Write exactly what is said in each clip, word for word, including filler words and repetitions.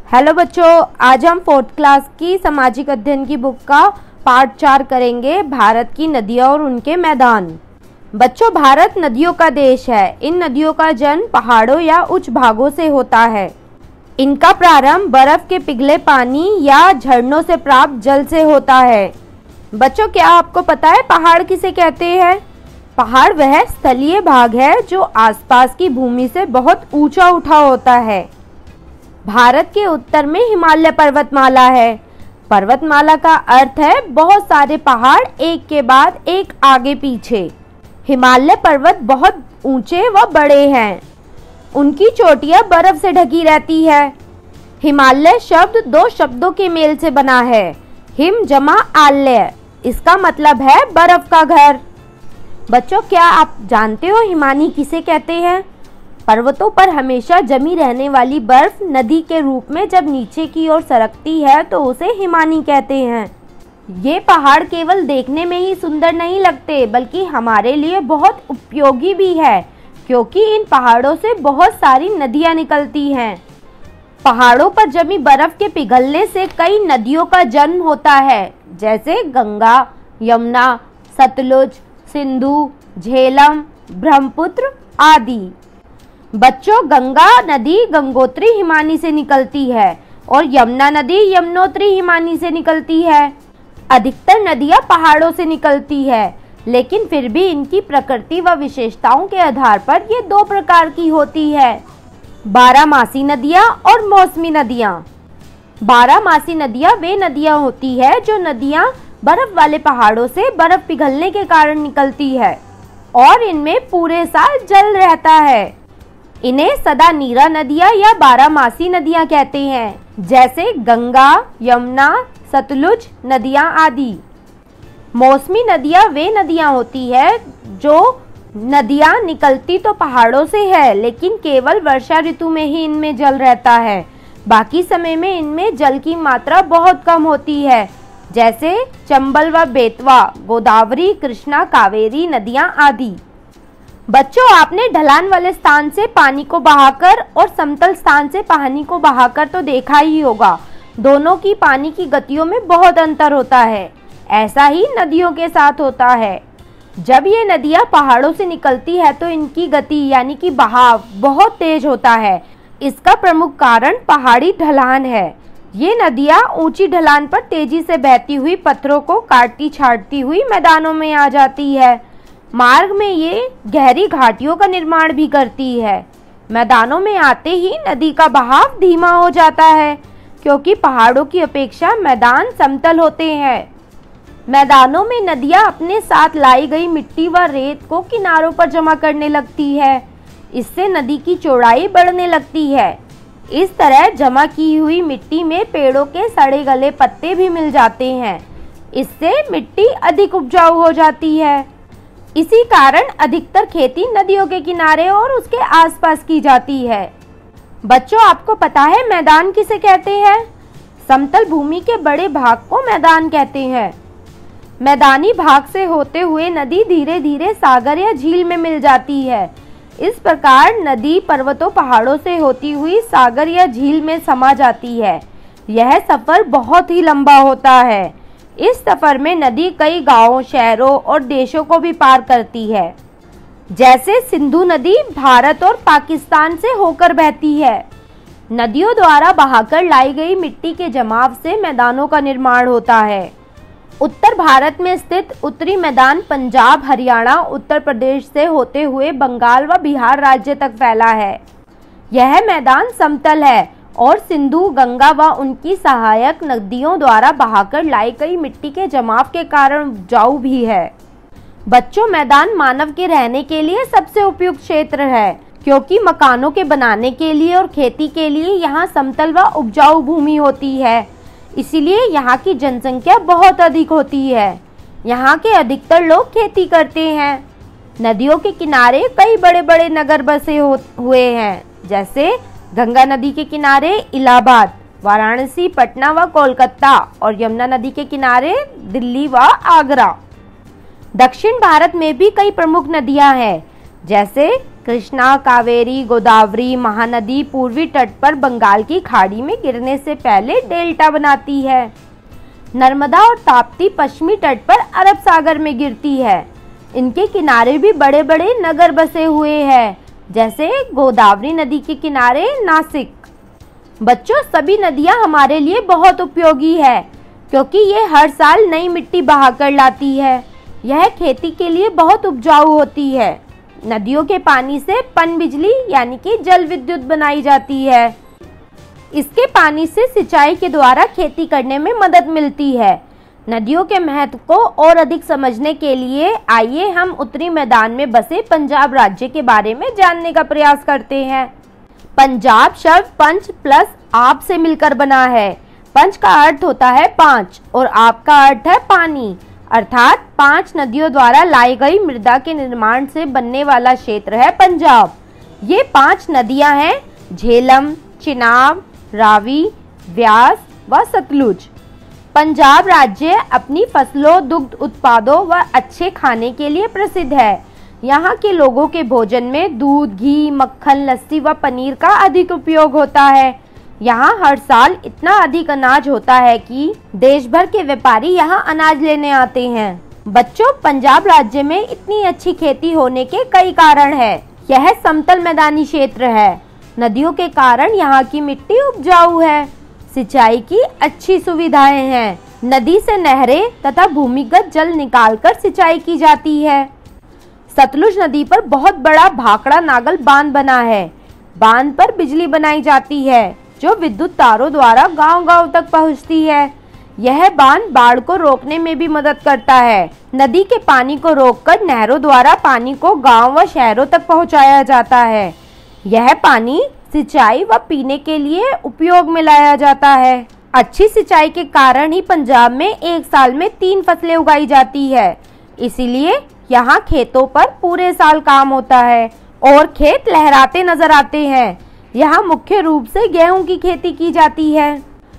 Hello बच्चों, आज हम फोर्थ क्लास की सामाजिक अध्ययन की बुक का पार्ट चार करेंगे, भारत की नदियाँ और उनके मैदान। बच्चों, भारत नदियों का देश है। इन नदियों का जन्म पहाड़ों या उच्च भागों से होता है। इनका प्रारंभ बर्फ के पिघले पानी या झरनों से प्राप्त जल से होता है। बच्चों, क्या आपको पता है पहाड़ किसे कहते हैं? पहाड़ वह स्थलीय भाग है जो आसपास की भूमि से बहुत ऊंचा उठा होता है। भारत के उत्तर में हिमालय पर्वतमाला है। पर्वतमाला का अर्थ है बहुत सारे पहाड़ एक के बाद एक आगे पीछे। हिमालय पर्वत बहुत ऊंचे व बड़े हैं। उनकी चोटियां बर्फ से ढकी रहती है। हिमालय शब्द दो शब्दों के मेल से बना है, हिम जमा आलय। इसका मतलब है बर्फ का घर। बच्चों, क्या आप जानते हो हिमानी किसे कहते हैं? पर्वतों पर हमेशा जमी रहने वाली बर्फ नदी के रूप में जब नीचे की ओर सरकती है तो उसे हिमानी कहते हैं। ये पहाड़ केवल देखने में ही सुंदर नहीं लगते बल्कि हमारे लिए बहुत उपयोगी भी है, क्योंकि इन पहाड़ों से बहुत सारी नदियाँ निकलती हैं। पहाड़ों पर जमी बर्फ के पिघलने से कई नदियों का जन्म होता है, जैसे गंगा, यमुना, सतलुज, सिंधु, झेलम, ब्रह्मपुत्र आदि। बच्चों, गंगा नदी गंगोत्री हिमानी से निकलती है और यमुना नदी यमुनोत्री हिमानी से निकलती है। अधिकतर नदियां पहाड़ों से निकलती है, लेकिन फिर भी इनकी प्रकृति व विशेषताओं के आधार पर ये दो प्रकार की होती है, बारहमासी नदियां और मौसमी नदियां। बारहमासी नदियां वे नदियां होती है जो नदियां बर्फ वाले पहाड़ों से बर्फ पिघलने के कारण निकलती है और इनमें पूरे साल जल रहता है। इन्हें सदा नीरा नदियाँ या बारहमासी नदियाँ कहते हैं, जैसे गंगा, यमुना, सतलुज नदियाँ आदि। मौसमी नदियाँ वे नदियाँ होती है जो नदियाँ निकलती तो पहाड़ों से है, लेकिन केवल वर्षा ऋतु में ही इनमें जल रहता है। बाकी समय में इनमें जल की मात्रा बहुत कम होती है, जैसे चंबल व बेतवा, गोदावरी, कृष्णा, कावेरी नदियाँ आदि। बच्चों, आपने ढलान वाले स्थान से पानी को बहाकर और समतल स्थान से पानी को बहाकर तो देखा ही होगा। दोनों की पानी की गतियों में बहुत अंतर होता है। ऐसा ही नदियों के साथ होता है। जब ये नदियाँ पहाड़ों से निकलती है तो इनकी गति यानी कि बहाव बहुत तेज होता है। इसका प्रमुख कारण पहाड़ी ढलान है। ये नदियाँ ऊंची ढलान पर तेजी से बहती हुई पत्थरों को काटती छाटती हुई मैदानों में आ जाती है। मार्ग में ये गहरी घाटियों का निर्माण भी करती है। मैदानों में आते ही नदी का बहाव धीमा हो जाता है, क्योंकि पहाड़ों की अपेक्षा मैदान समतल होते हैं। मैदानों में नदियाँ अपने साथ लाई गई मिट्टी व रेत को किनारों पर जमा करने लगती है। इससे नदी की चौड़ाई बढ़ने लगती है। इस तरह जमा की हुई मिट्टी में पेड़ों के सड़े गले पत्ते भी मिल जाते हैं। इससे मिट्टी अधिक उपजाऊ हो जाती है। इसी कारण अधिकतर खेती नदियों के किनारे और उसके आसपास की जाती है। बच्चों, आपको पता है मैदान किसे कहते हैं? समतल भूमि के बड़े भाग को मैदान कहते हैं। मैदानी भाग से होते हुए नदी धीरे धीरे सागर या झील में मिल जाती है। इस प्रकार नदी पर्वतों पहाड़ों से होती हुई सागर या झील में समा जाती है। यह सफर बहुत ही लंबा होता है। इस सफर में नदी कई गांवों, शहरों और देशों को भी पार करती है। जैसे सिंधु नदी भारत और पाकिस्तान से होकर बहती है। नदियों द्वारा बहाकर लाई गई मिट्टी के जमाव से मैदानों का निर्माण होता है। उत्तर भारत में स्थित उत्तरी मैदान पंजाब, हरियाणा, उत्तर प्रदेश से होते हुए बंगाल व बिहार राज्य तक फैला है। यह मैदान समतल है और सिंधु, गंगा व उनकी सहायक नदियों द्वारा बहाकर लाई गई मिट्टी के जमाव के कारण उपजाऊ भी है। बच्चों, मैदान मानव के रहने के लिए सबसे उपयुक्त क्षेत्र है, क्योंकि मकानों के बनाने के लिए और खेती के लिए यहाँ समतल व उपजाऊ भूमि होती है। इसीलिए यहाँ की जनसंख्या बहुत अधिक होती है। यहाँ के अधिकतर लोग खेती करते हैं। नदियों के किनारे कई बड़े बड़े नगर बसे हुए हैं, जैसे गंगा नदी के किनारे इलाहाबाद, वाराणसी, पटना व कोलकाता और यमुना नदी के किनारे दिल्ली व आगरा। दक्षिण भारत में भी कई प्रमुख नदियां हैं, जैसे कृष्णा, कावेरी, गोदावरी महानदी पूर्वी तट पर बंगाल की खाड़ी में गिरने से पहले डेल्टा बनाती है। नर्मदा और ताप्ती पश्चिमी तट पर अरब सागर में गिरती है। इनके किनारे भी बड़े बड़े नगर बसे हुए हैं, जैसे गोदावरी नदी के किनारे नासिक। बच्चों, सभी नदियां हमारे लिए बहुत उपयोगी है, क्योंकि ये हर साल नई मिट्टी बहाकर लाती है। यह खेती के लिए बहुत उपजाऊ होती है। नदियों के पानी से पनबिजली यानी कि जल विद्युत बनाई जाती है। इसके पानी से सिंचाई के द्वारा खेती करने में मदद मिलती है। नदियों के महत्व को और अधिक समझने के लिए आइए हम उत्तरी मैदान में बसे पंजाब राज्य के बारे में जानने का प्रयास करते हैं। पंजाब शब्द पंच प्लस आप से मिलकर बना है। पंच का अर्थ होता है पांच और आप का अर्थ है पानी, अर्थात पांच नदियों द्वारा लाई गई मृदा के निर्माण से बनने वाला क्षेत्र है पंजाब। ये पांच नदियां हैं झेलम, चिनाब, रावी, व्यास व सतलुज। पंजाब राज्य अपनी फसलों, दुग्ध उत्पादों व अच्छे खाने के लिए प्रसिद्ध है। यहाँ के लोगों के भोजन में दूध, घी, मक्खन, लस्सी व पनीर का अधिक उपयोग होता है। यहाँ हर साल इतना अधिक अनाज होता है कि देश भर के व्यापारी यहाँ अनाज लेने आते हैं। बच्चों, पंजाब राज्य में इतनी अच्छी खेती होने के कई कारण है। यह समतल मैदानी क्षेत्र है। नदियों के कारण यहाँ की मिट्टी उपजाऊ है। सिंचाई की अच्छी सुविधाएं हैं। नदी से नहरें तथा भूमिगत जल निकालकर सिंचाई की जाती है। सतलुज नदी पर बहुत बड़ा भाखड़ा नागल बांध बना है। बांध पर बिजली बनाई जाती है, जो विद्युत तारों द्वारा गांव-गांव तक पहुंचती है। यह बांध बाढ़ को रोकने में भी मदद करता है। नदी के पानी को रोककर नहरों द्वारा पानी को गांव व शहरों तक पहुंचाया जाता है। यह पानी सिंचाई व पीने के लिए उपयोग में लाया जाता है। अच्छी सिंचाई के कारण ही पंजाब में एक साल में तीन फसलें उगाई जाती है। इसीलिए यहाँ खेतों पर पूरे साल काम होता है और खेत लहराते नजर आते हैं। यहाँ मुख्य रूप से गेहूं की खेती की जाती है।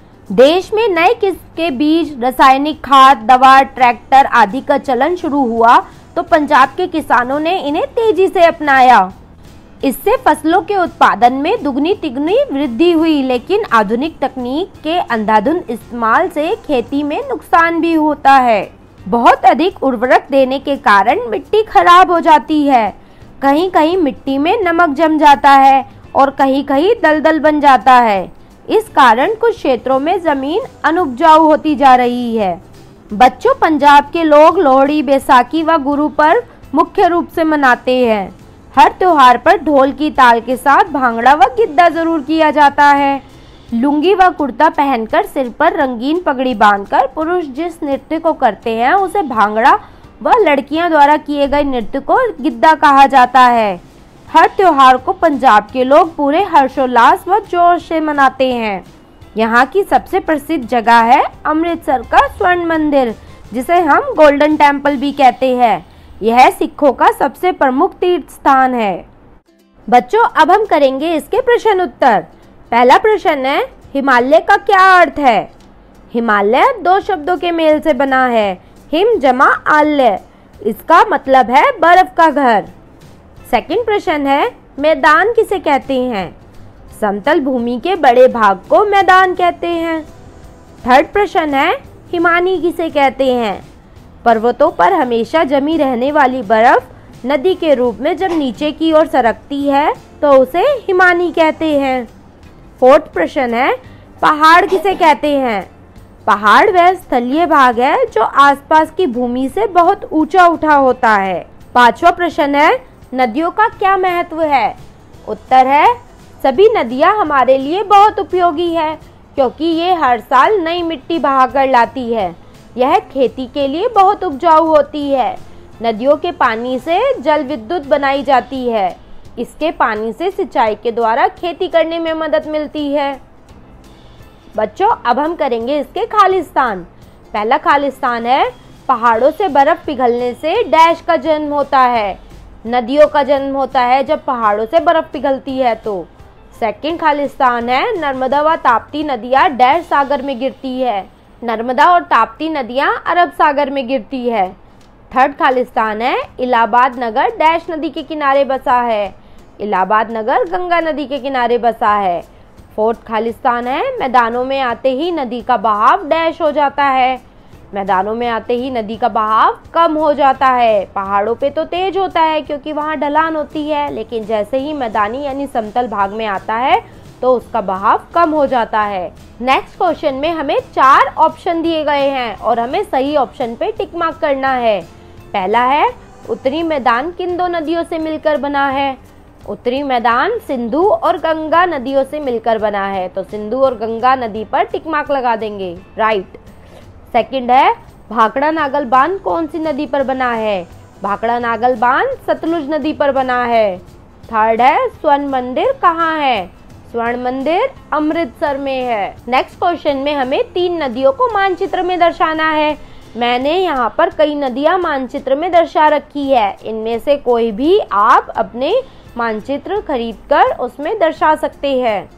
देश में नए किस्म के बीज, रासायनिक खाद, दवा, ट्रैक्टर आदि का चलन शुरू हुआ तो पंजाब के किसानों ने इन्हें तेजी से अपनाया। इससे फसलों के उत्पादन में दुगनी तिगुनी वृद्धि हुई, लेकिन आधुनिक तकनीक के अंधाधुंध इस्तेमाल से खेती में नुकसान भी होता है। बहुत अधिक उर्वरक देने के कारण मिट्टी खराब हो जाती है। कहीं कहीं मिट्टी में नमक जम जाता है और कहीं कहीं दलदल बन जाता है। इस कारण कुछ क्षेत्रों में जमीन अनुपजाऊ होती जा रही है। बच्चों, पंजाब के लोग लोहड़ी, बैसाखी व गुरु पर्व मुख्य रूप से मनाते हैं। हर त्योहार पर ढोल की ताल के साथ भांगड़ा व गिद्दा जरूर किया जाता है। लुंगी व कुर्ता पहनकर सिर पर रंगीन पगड़ी बांधकर पुरुष जिस नृत्य को करते हैं उसे भांगड़ा व लड़कियां द्वारा किए गए नृत्य को गिद्दा कहा जाता है। हर त्योहार को पंजाब के लोग पूरे हर्षोल्लास व जोश से मनाते हैं। यहाँ की सबसे प्रसिद्ध जगह है अमृतसर का स्वर्ण मंदिर, जिसे हम गोल्डन टेम्पल भी कहते हैं। यह सिखों का सबसे प्रमुख तीर्थ स्थान है। बच्चों, अब हम करेंगे इसके प्रश्न उत्तर। पहला प्रश्न है, हिमालय का क्या अर्थ है? हिमालय दो शब्दों के मेल से बना है, हिम जमा आल्य। इसका मतलब है बर्फ का घर। सेकंड प्रश्न है, मैदान किसे कहते हैं? समतल भूमि के बड़े भाग को मैदान कहते हैं। थर्ड प्रश्न है, हिमानी किसे कहते हैं? पर्वतों पर हमेशा जमी रहने वाली बर्फ नदी के रूप में जब नीचे की ओर सरकती है तो उसे हिमानी कहते हैं। फोर्थ प्रश्न है, पहाड़ किसे कहते हैं? पहाड़ वह स्थलीय भाग है जो आसपास की भूमि से बहुत ऊंचा उठा होता है। पांचवा प्रश्न है, नदियों का क्या महत्व है? उत्तर है, सभी नदियां हमारे लिए बहुत उपयोगी है, क्योंकि ये हर साल नई मिट्टी बहाकर लाती है। यह खेती के लिए बहुत उपजाऊ होती है। नदियों के पानी से जल विद्युत बनाई जाती है। इसके पानी से सिंचाई के द्वारा खेती करने में मदद मिलती है। बच्चों, अब हम करेंगे इसके खालिस्तान। पहला खालिस्तान है, पहाड़ों से बर्फ पिघलने से डैश का जन्म होता है। नदियों का जन्म होता है जब पहाड़ों से बर्फ पिघलती है तो। सेकंड खालिस्तान है, नर्मदा व ताप्ती नदियां डैश सागर में गिरती है। नर्मदा और ताप्ती नदियां अरब सागर में गिरती है। थर्ड खालिस्तान है, इलाहाबाद नगर डैश नदी के किनारे बसा है। इलाहाबाद नगर गंगा नदी के किनारे बसा है। फोर्थ खालिस्तान है, मैदानों में आते ही नदी का बहाव डैश हो जाता है। मैदानों में आते ही नदी का बहाव कम हो जाता है। पहाड़ों पे तो तेज होता है क्योंकि वहाँ ढलान होती है, लेकिन जैसे ही मैदानी यानी समतल भाग में आता है तो उसका बहाव कम हो जाता है। नेक्स्ट क्वेश्चन में हमें चार ऑप्शन दिए गए हैं और हमें सही ऑप्शन पे टिक मार्क करना है। पहला है, उत्तरी मैदान किन दो नदियों से मिलकर बना है? उत्तरी मैदान सिंधु और गंगा नदियों से मिलकर बना है, तो सिंधु और गंगा नदी पर टिक मार्क लगा देंगे, राइट। सेकंड है, भाखड़ा नागल बांध कौन सी नदी पर बना है? भाखड़ा नागल बांध सतलुज नदी पर बना है। थर्ड है, स्वर्ण मंदिर कहाँ है? स्वर्ण मंदिर अमृतसर में है। नेक्स्ट क्वेश्चन में हमें तीन नदियों को मानचित्र में दर्शाना है। मैंने यहाँ पर कई नदियाँ मानचित्र में दर्शा रखी है, इनमें से कोई भी आप अपने मानचित्र खरीदकर उसमें दर्शा सकते हैं।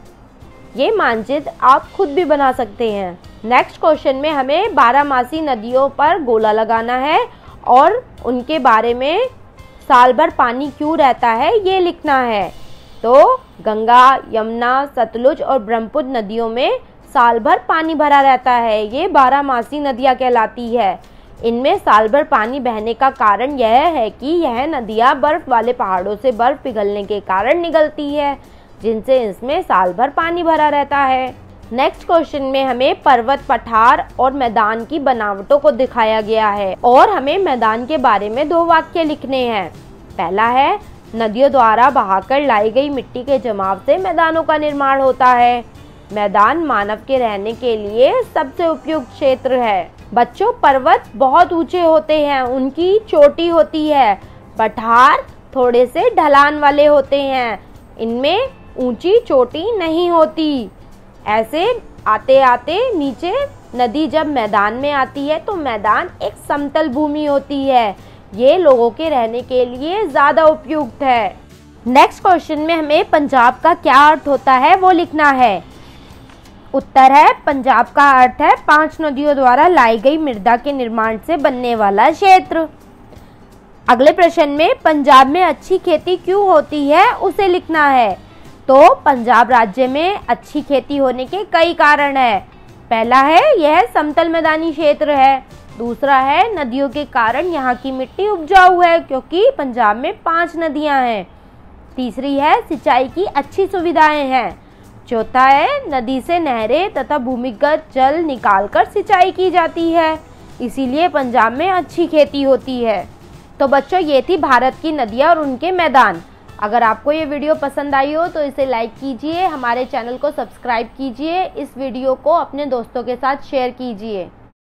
ये मानचित्र आप खुद भी बना सकते हैं। नेक्स्ट क्वेश्चन में हमें बारहमासी नदियों पर गोला लगाना है और उनके बारे में साल भर पानी क्यों रहता है ये लिखना है। तो गंगा, यमुना, सतलुज और ब्रह्मपुत्र नदियों में साल भर पानी भरा रहता है। ये बारहमासी नदियाँ कहलाती है। इनमें साल भर पानी बहने का कारण यह है कि यह नदियाँ बर्फ वाले पहाड़ों से बर्फ पिघलने के कारण निकलती है, जिनसे इसमें साल भर पानी भरा रहता है। नेक्स्ट क्वेश्चन में हमें पर्वत, पठार और मैदान की बनावटों को दिखाया गया है और हमें मैदान के बारे में दो वाक्य लिखने हैं। पहला है, नदियों द्वारा बहाकर लाई गई मिट्टी के जमाव से मैदानों का निर्माण होता है। मैदान मानव के रहने के लिए सबसे उपयुक्त क्षेत्र है। बच्चों, पर्वत बहुत ऊंचे होते हैं, उनकी चोटी होती है। पठार थोड़े से ढलान वाले होते हैं, इनमें ऊंची चोटी नहीं होती। ऐसे आते आते नीचे नदी जब मैदान में आती है तो मैदान एक समतल भूमि होती है। ये लोगों के रहने के लिए ज़्यादा उपयुक्त है। नेक्स्ट क्वेश्चन में हमें पंजाब का क्या अर्थ होता है वो लिखना है। उत्तर है, पंजाब का अर्थ है पांच नदियों द्वारा लाई गई मृदा के निर्माण से बनने वाला क्षेत्र। अगले प्रश्न में पंजाब में अच्छी खेती क्यों होती है उसे लिखना है। तो पंजाब राज्य में अच्छी खेती होने के कई कारण है। पहला है, यह समतल मैदानी क्षेत्र है। दूसरा है, नदियों के कारण यहाँ की मिट्टी उपजाऊ है क्योंकि पंजाब में पांच नदियाँ हैं। तीसरी है, सिंचाई की अच्छी सुविधाएं हैं। चौथा है, नदी से नहरें तथा भूमिगत जल निकालकर सिंचाई की जाती है, इसीलिए पंजाब में अच्छी खेती होती है। तो बच्चों, ये थी भारत की नदियाँ और उनके मैदान। अगर आपको ये वीडियो पसंद आई हो तो इसे लाइक कीजिए, हमारे चैनल को सब्सक्राइब कीजिए, इस वीडियो को अपने दोस्तों के साथ शेयर कीजिए।